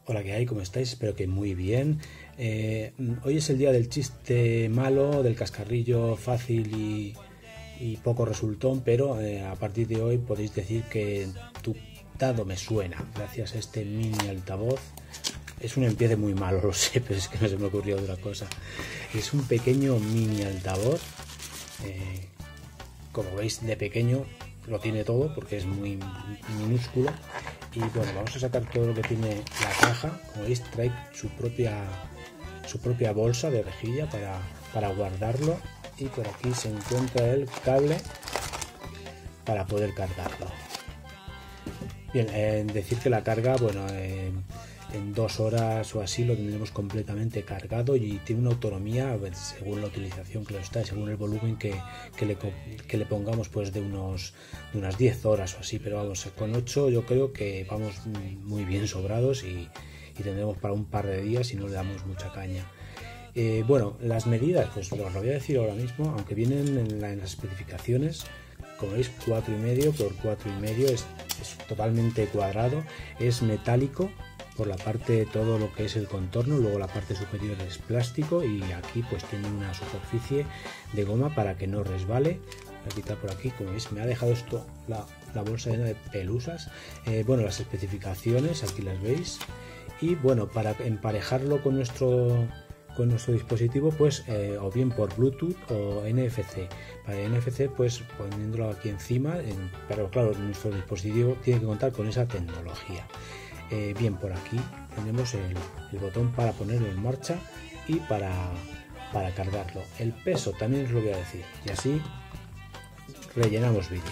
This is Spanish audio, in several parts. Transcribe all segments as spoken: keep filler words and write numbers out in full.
Hola, ¿qué hay? ¿Cómo estáis? Espero que muy bien. Eh, hoy es el día del chiste malo, del cascarrillo fácil y, y poco resultón, pero eh, a partir de hoy podéis decir que tu dado me suena, gracias a este mini altavoz. Es un empiece muy malo, lo sé, pero es que no se me ocurrió otra cosa. Es un pequeño mini altavoz. Eh, como veis, de pequeño lo tiene todo porque es muy minúsculo. Y bueno, vamos a sacar todo lo que tiene la caja. Como veis, trae su propia su propia bolsa de rejilla para, para guardarlo, y por aquí se encuentra el cable para poder cargarlo. Bien, eh, decir que la carga, bueno, eh, en dos horas o así lo tendremos completamente cargado, y tiene una autonomía según la utilización que lo está, según el volumen que, que, le, que le pongamos, pues de unos de unas diez horas o así, pero vamos, con ocho yo creo que vamos muy bien sobrados y, y tendremos para un par de días si no le damos mucha caña. Eh, bueno, las medidas, pues os lo voy a decir ahora mismo, aunque vienen en, la, en las especificaciones. Como veis, cuatro y medio por cuatro y medio, es, es totalmente cuadrado, es metálico por la parte, todo lo que es el contorno, luego la parte superior es plástico, y aquí pues tiene una superficie de goma para que no resbale. Voy a quitar por aquí, como veis me ha dejado esto la, la bolsa llena de pelusas. Eh, bueno, las especificaciones aquí las veis, y bueno, para emparejarlo con nuestro con nuestro dispositivo, pues eh, o bien por Bluetooth o N F C. Para N F C, pues poniéndolo aquí encima, en, pero claro, nuestro dispositivo tiene que contar con esa tecnología. Eh, bien, por aquí tenemos el, el botón para ponerlo en marcha y para, para cargarlo. El peso también os lo voy a decir, y así rellenamos vídeo.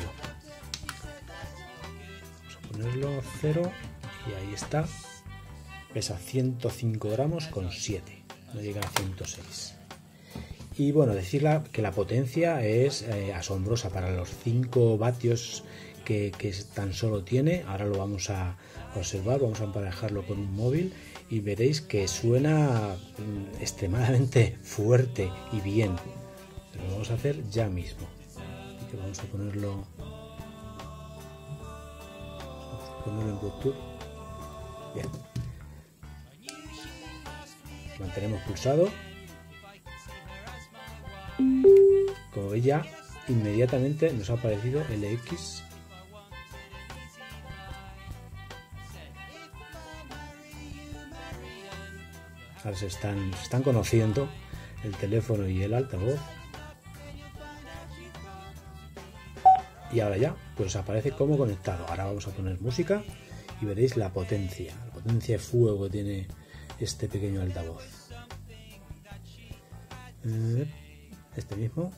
Vamos a ponerlo cero y ahí está. Pesa ciento cinco gramos con siete. No llega a ciento seis. Y bueno, decirla que la potencia es eh, asombrosa para los cinco vatios que, que tan solo tiene. Ahora lo vamos a observar, vamos a emparejarlo con un móvil y veréis que suena mm, extremadamente fuerte y bien. Lo vamos a hacer ya mismo. Así que vamos a ponerlo, vamos a ponerlo en Bluetooth. Bien. Mantenemos pulsado. Como veis, ya inmediatamente nos ha aparecido el X. Ahora se están, se están conociendo el teléfono y el altavoz. Y ahora ya, pues aparece como conectado. Ahora vamos a poner música y veréis la potencia, la potencia de fuego que tiene este pequeño altavoz. Este mismo.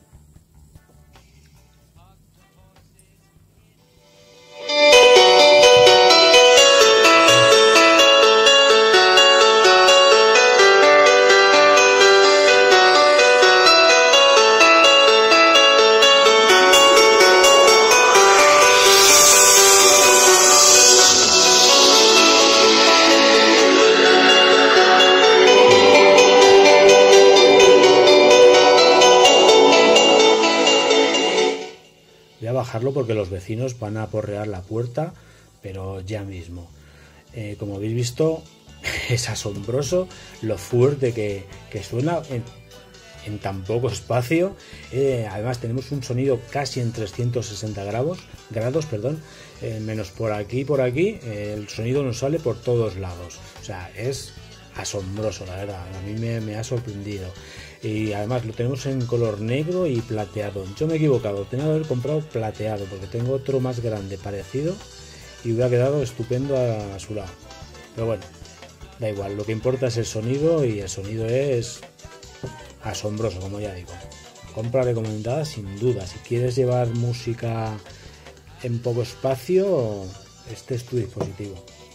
Voy a bajarlo porque los vecinos van a aporrear la puerta, pero ya mismo. Eh, como habéis visto, es asombroso lo fuerte que, que suena en, en tan poco espacio. Eh, además tenemos un sonido casi en trescientos sesenta grados, grados perdón, eh, menos por aquí y por aquí, eh, el sonido nos sale por todos lados. O sea, es asombroso, la verdad, a mí me, me ha sorprendido. Y además lo tenemos en color negro y plateado. Yo me he equivocado, tenía que haber comprado plateado porque tengo otro más grande parecido y hubiera quedado estupendo a, a su lado. Pero bueno, da igual, lo que importa es el sonido, y el sonido es asombroso, como ya digo. Compra recomendada sin duda. Si quieres llevar música en poco espacio, este es tu dispositivo.